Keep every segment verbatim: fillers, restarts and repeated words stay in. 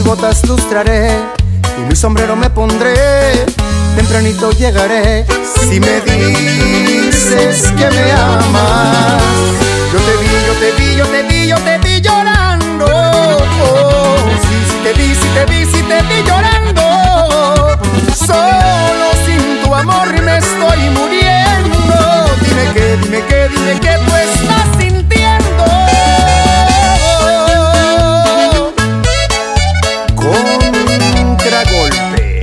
botas lustraré y mi sombrero me pondré. Tempranito llegaré si me dices que me amas. Yo te vi, yo te vi, yo te vi, yo te vi llorando. Oh, sí, sí te vi, sí te vi, sí te vi llorando. Solo sin tu amor me estoy muriendo. Dime qué, dime qué, dime qué tú estás sintiendo. Contragolpe.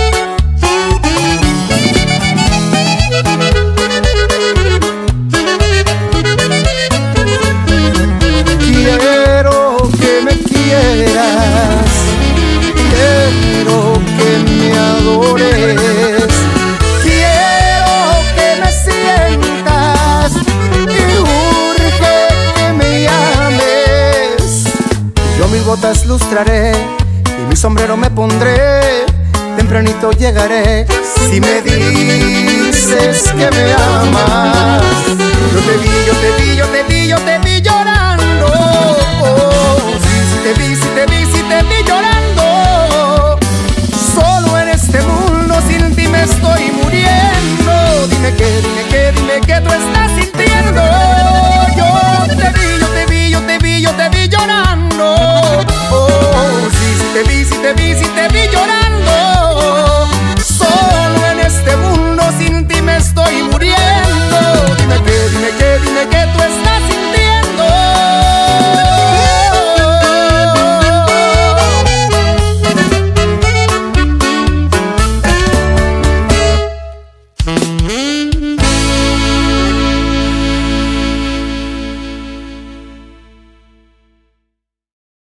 Quiero que me quieras, quiero que me adores, quiero que me sientas y urge que me llames. Yo mis botas lustraré y mi sombrero me pondré. Tempranito llegaré si me dices que me amas. Yo te vi, yo te vi, yo te vi, yo te vi